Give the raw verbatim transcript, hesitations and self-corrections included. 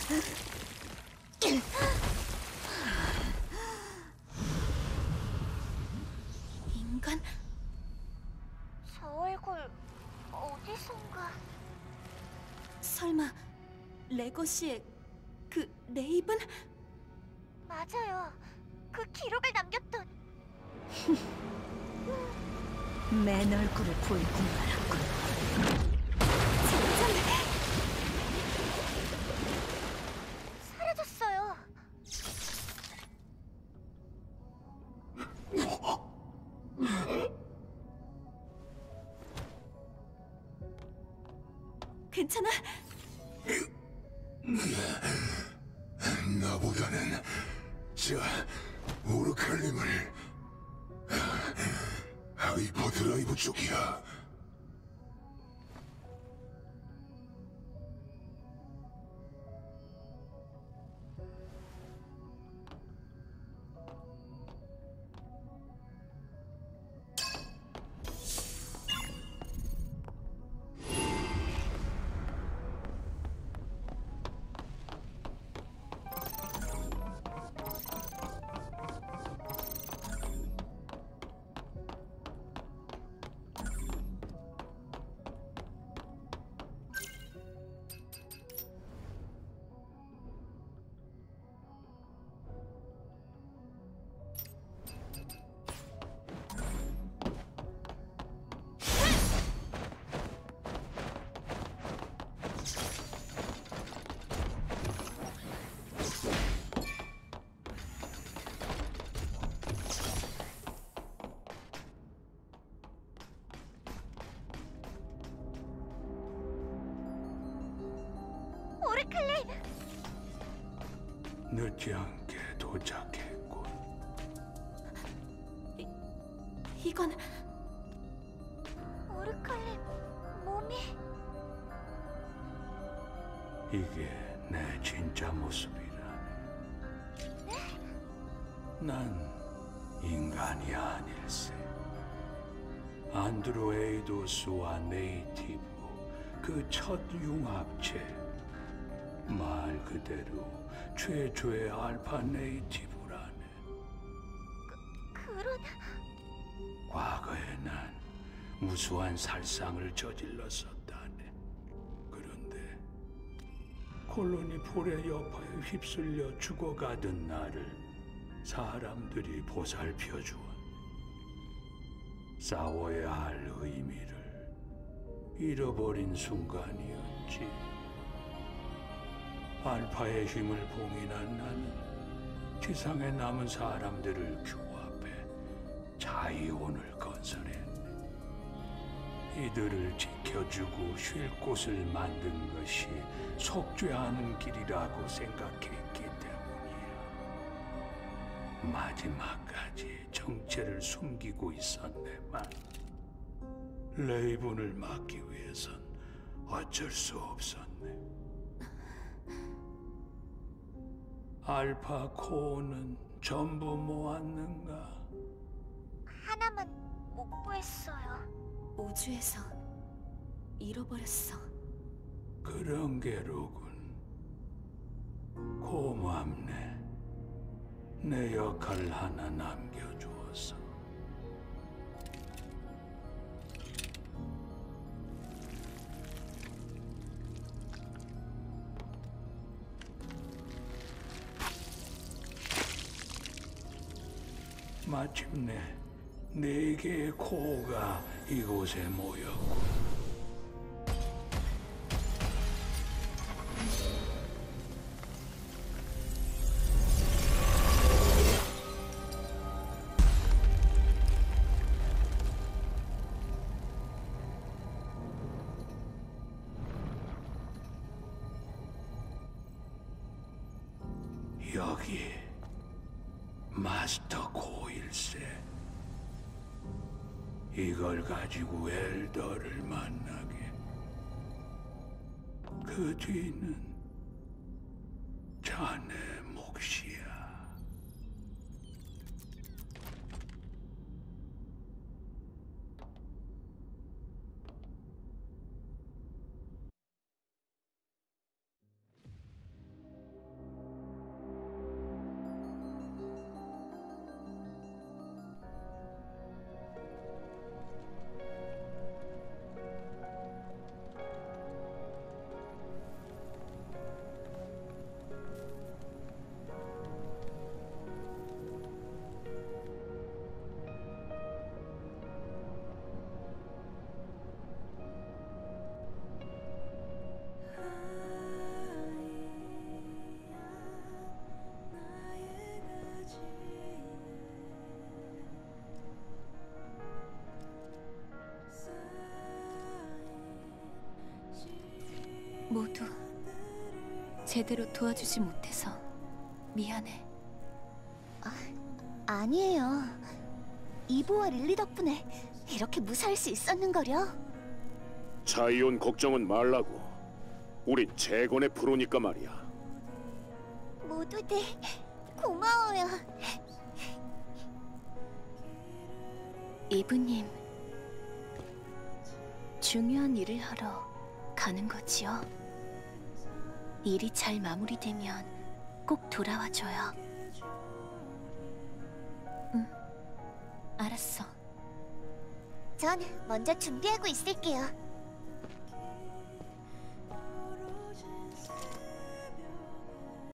인간? 저 얼굴 어디선가... 설마 레거시의 그 레이븐? 맞아요. 그 기록을 남겼던... 맨 얼굴을 보이고 말았군. 진짜 사라졌어요. 괜찮아? 나보다는 자 오르칼림을 하이퍼드라이브 쪽이야. 오르칼림! 늦지 않게 도착했군. 이, 이건... 오르칼림 몸이... 이게 내 진짜 모습이라네. 네? 난 인간이 아닐세. 안드로에이도스와 네이티브, 그 첫 융합체. 말 그대로 최초의 알파 네이티브라네. 그, 그런... 과거에 난 무수한 살상을 저질렀었다네. 그런데 콜로니 폴의 여파에 휩쓸려 죽어가던 나를 사람들이 보살펴 주었네. 싸워야 할 의미를 잃어버린 순간이었지. 알파의 힘을 봉인한 나는 지상에 남은 사람들을 규합해 자이온을 건설했네. 이들을 지켜주고 쉴 곳을 만든 것이 속죄하는 길이라고 생각했기 때문이야. 마지막까지 정체를 숨기고 있었네만 레이븐을 막기 위해선 어쩔 수 없었네. 알파 코어는 전부 모았는가? 하나만 못 구했어요. 우주에서 잃어버렸어. 그런 게로군. 고맙네. 내 역할 하나 남겨주어서. 마침내 네 개의 코어가 이곳에 모였고 여기 마스터 코일세. 이걸 가지고 엘더를 만나게. 그 뒤는 자네 몫이야. 모두 제대로 도와주지 못해서 미안해. 아니에요. 이보와 릴리 덕분에 이렇게 무사할 수 있었는걸요. 자이온 걱정은 말라고. 우린 재건의 프로니까 말이야. 모두들 고마워요. 이브님, 중요한 일을 하러 가는 거지요? 일이 잘 마무리되면 꼭 돌아와줘요. 응, 알았어. 전 먼저 준비하고 있을게요.